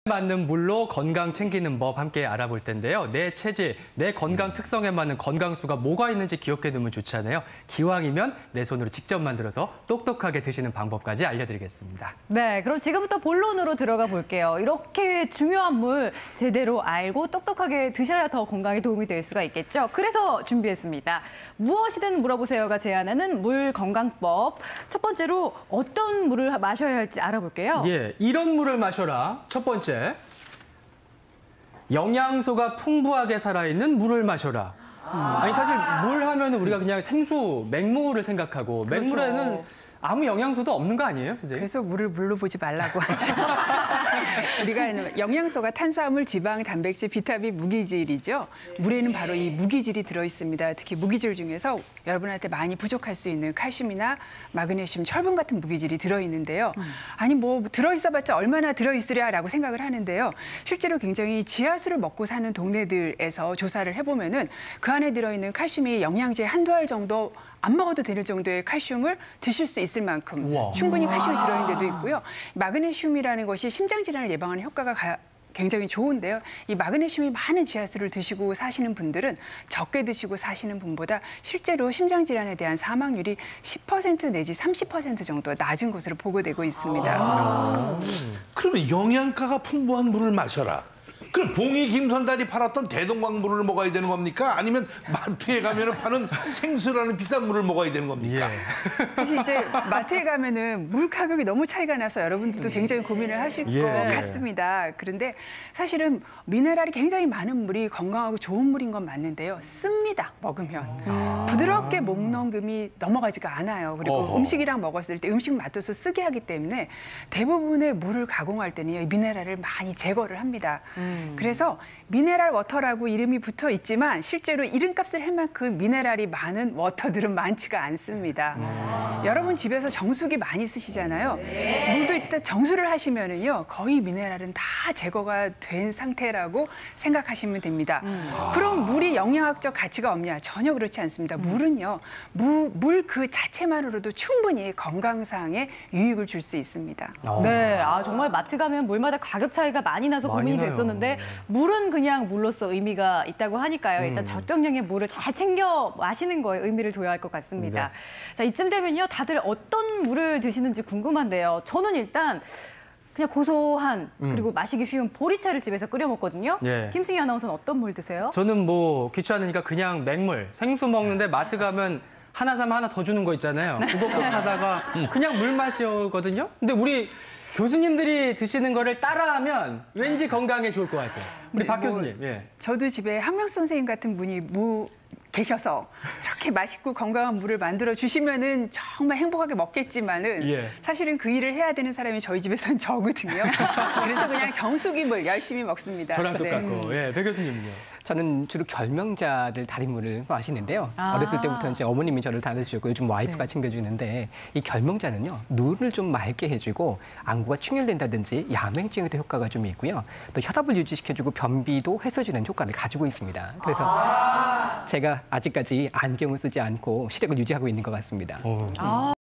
맞는 물로 건강 챙기는 법 함께 알아볼 텐데요. 내 체질, 내 건강 특성에 맞는 건강수가 뭐가 있는지 기억해 두면 좋잖아요. 기왕이면 내 손으로 직접 만들어서 똑똑하게 드시는 방법까지 알려드리겠습니다. 네, 그럼 지금부터 본론으로 들어가 볼게요. 이렇게 중요한 물 제대로 알고 똑똑하게 드셔야 더 건강에 도움이 될 수가 있겠죠. 그래서 준비했습니다. 무엇이든 물어보세요가 제안하는 물 건강법. 첫 번째로 어떤 물을 마셔야 할지 알아볼게요. 예, 이런 물을 마셔라. 첫 번째. 영양소가 풍부하게 살아있는 물을 마셔라. 아니 사실 물 하면 우리가 그냥 생수, 맹물을 생각하고 그렇죠. 맹물에는 아무 영양소도 없는 거 아니에요, 선생님? 그래서 물을 물로 보지 말라고 하죠. 우리가 영양소가 탄수화물, 지방, 단백질, 비타민, 무기질이죠. 물에는 바로 이 무기질이 들어있습니다. 특히 무기질 중에서 여러분한테 많이 부족할 수 있는 칼슘이나 마그네슘, 철분 같은 무기질이 들어있는데요. 아니 뭐 들어있어봤자 얼마나 들어있으랴라고 생각을 하는데요. 실제로 굉장히 지하수를 먹고 사는 동네들에서 조사를 해보면은 그 안에 들어있는 칼슘이 영양제 한두 알 정도 안 먹어도 될 정도의 칼슘을 드실 수 있을 만큼 우와. 충분히 칼슘이 들어있는 데도 있고요. 마그네슘이라는 것이 심장질환을 예방하는 효과가 굉장히 좋은데요. 이 마그네슘이 많은 지하수를 드시고 사시는 분들은 적게 드시고 사시는 분보다 실제로 심장질환에 대한 사망률이 10% 내지 30% 정도 낮은 것으로 보고되고 있습니다. 그러면 영양가가 풍부한 물을 마셔라. 그럼 봉이 김선달이 팔았던 대동강물을 먹어야 되는 겁니까? 아니면 마트에 가면 파는 생수라는 비싼 물을 먹어야 되는 겁니까? 예. 사실 이제 마트에 가면은 물 가격이 너무 차이가 나서 여러분들도 굉장히 고민을 하실 예. 것 같습니다. 그런데 사실은 미네랄이 굉장히 많은 물이 건강하고 좋은 물인 건 맞는데요. 씁니다, 먹으면. 부드럽게 목 넘김이 넘어가지가 않아요. 그리고 어허. 음식이랑 먹었을 때 음식 맛도서 쓰게 하기 때문에 대부분의 물을 가공할 때는 이 미네랄을 많이 제거를 합니다. 그래서 미네랄 워터라고 이름이 붙어 있지만 실제로 이름값을 할 만큼 미네랄이 많은 워터들은 많지가 않습니다. 여러분 집에서 정수기 많이 쓰시잖아요. 물도 일단 정수를 하시면은요 거의 미네랄은 다 제거가 된 상태라고 생각하시면 됩니다. 그럼 물이 영양학적 가치가 없냐? 전혀 그렇지 않습니다. 물은요 물 그 자체만으로도 충분히 건강상의 유익을 줄 수 있습니다. 네, 정말 마트 가면 물마다 가격 차이가 많이 나서 많이 고민이 나요. 됐었는데 물은 그냥 물로서 의미가 있다고 하니까요. 일단 적정량의 물을 잘 챙겨 마시는 거에 의미를 둬야 할 것 같습니다. 네. 자, 이쯤 되면요. 다들 어떤 물을 드시는지 궁금한데요. 저는 일단 그냥 고소한 그리고 마시기 쉬운 보리차를 집에서 끓여 먹거든요. 예. 김승희 아나운서는 어떤 물 드세요? 저는 뭐 귀찮으니까 그냥 맹물, 생수 먹는데 마트 가면 하나 사면 하나 더 주는 거 있잖아요. 그것도 사다가 그냥 물 마시거든요. 근데 우리 교수님들이 드시는 거를 따라하면 왠지 건강에 좋을 것 같아요. 우리 네, 박 교수님. 예. 저도 집에 한명 선생님 같은 분이 계셔서 이렇게 맛있고 건강한 물을 만들어 주시면은 정말 행복하게 먹겠지만은 예. 사실은 그 일을 해야 되는 사람이 저희 집에서는 저거든요. 그래서 그냥 정수기 물 열심히 먹습니다. 저랑 네. 똑같고. 예, 박 교수님은요? 저는 주로 결명자를 달인 물을 마시는데요. 어렸을 때부터 이제 어머님이 저를 달아주셨고 요즘 와이프가 챙겨주는데 이 결명자는요 눈을 좀 맑게 해주고 안구가 충혈된다든지 야맹증에도 효과가 좀 있고요. 또 혈압을 유지시켜주고 변비도 해소해주는 효과를 가지고 있습니다. 그래서 제가 아직까지 안경을 쓰지 않고 시력을 유지하고 있는 것 같습니다.